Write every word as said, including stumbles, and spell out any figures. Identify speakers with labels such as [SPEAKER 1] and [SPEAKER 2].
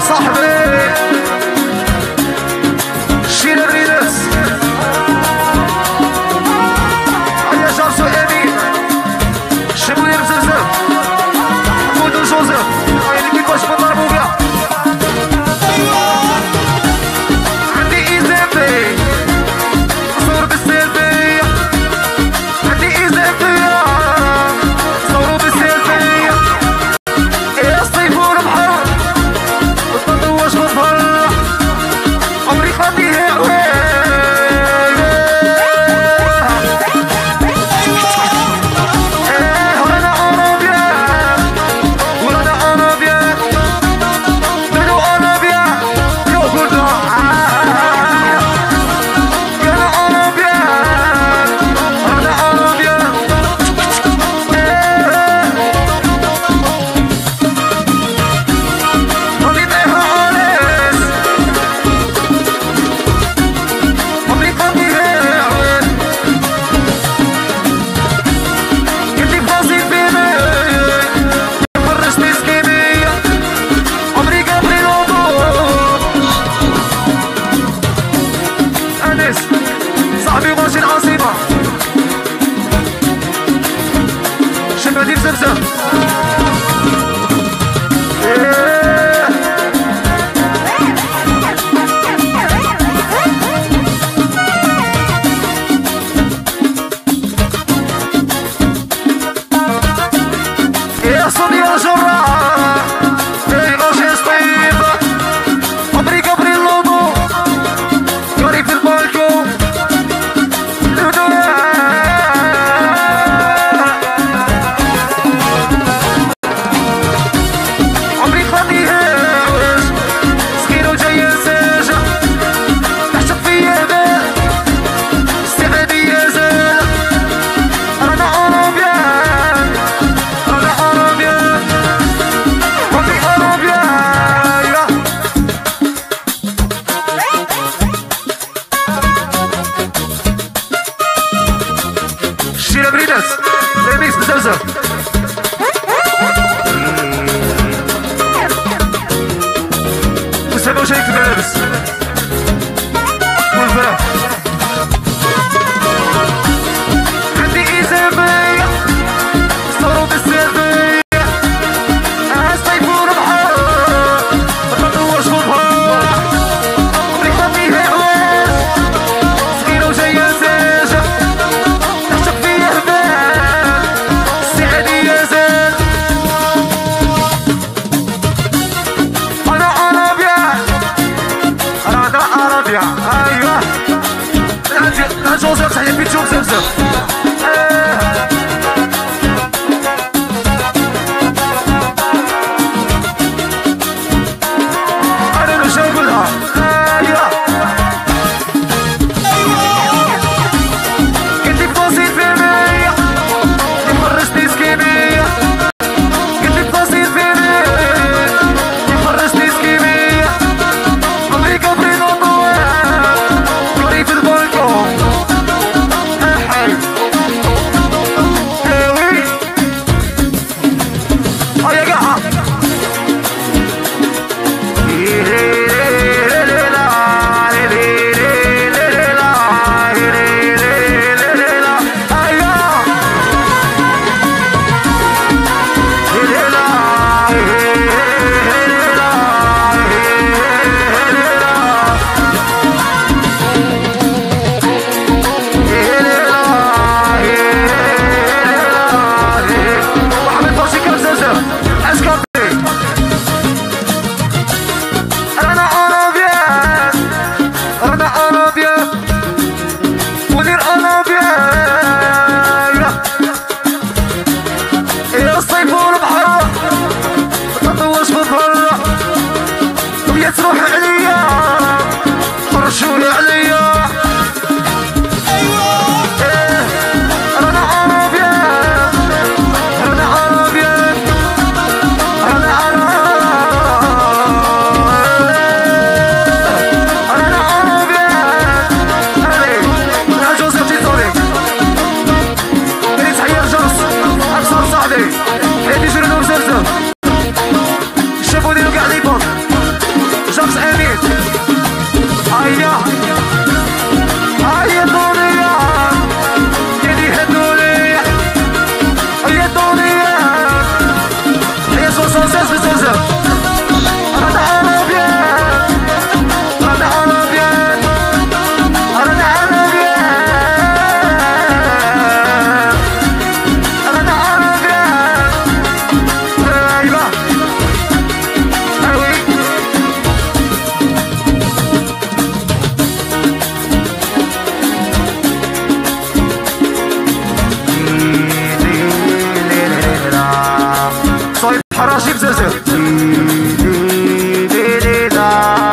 [SPEAKER 1] صاحبي شيل الريدس يا جارسو امين شبو يرزرزر مودو جوزيف اللي كيفاش بنضربو بها عندي ايزابي صور بالسيلفي عندي ايزابي صورو بالسيلفي يا صيف والبحر وتطوش بالبحر عمري خديها صاحبي ماشي العاصمة شبادي بزرزر يا صديق الجراح يا غاشي سطيب عمري قبري اللوضو يوري في البالكو عمري خديها سكينو جاي ساجة تحشق فيا بال استعدادي يا زال رانا أوروبيان رانا أوروبيان عمري أوروبيان شيرا بريدس ريميكس بزرزر وسامو شايك في الملابس والفرح عندي ايزابي صورو بالسيلفي الصيف والبحر متطوش بالبحر عمري خديها عواش سكينو جاية ساجة تحشق فيا هبال السعادي يا زال أنا أوروبيان زين.